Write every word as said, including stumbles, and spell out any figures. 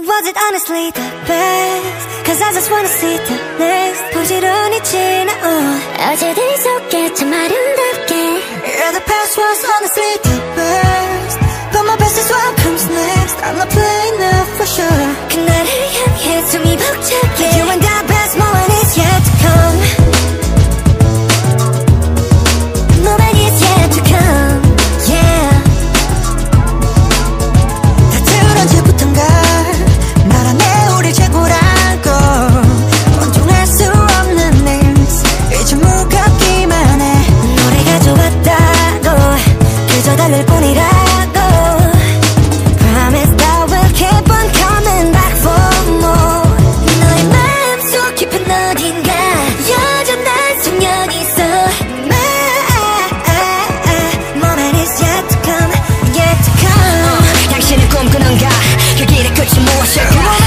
Was it honestly the best? Cause I just wanna see the next. 부지런히 지나온 어제들 속에 참 아름답게. Yeah, the past was honestly the best, but my best is what comes next. I'm not playing now for sure. 그날을 향해 숨이 벅차게. You and the best moment is yet to come. Moment is yet to come. Yeah. 다들 언제부턴가 달릴 뿐이라고. Promise that we'll keep on coming back for more. 너의 마음속 깊은 어딘가 여전한 소년이 있어. My moment is yet to come, yet to come. 당신은 꿈꾸는가? 그 길의 끝이 무엇일까?